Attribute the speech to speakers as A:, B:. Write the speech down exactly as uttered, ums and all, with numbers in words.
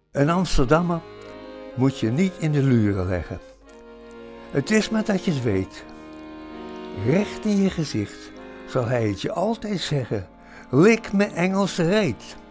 A: Een Amsterdammer moet je niet in de luren leggen. Het is maar dat je het weet. Recht in je gezicht zal hij het je altijd zeggen: lik me Engelse reet.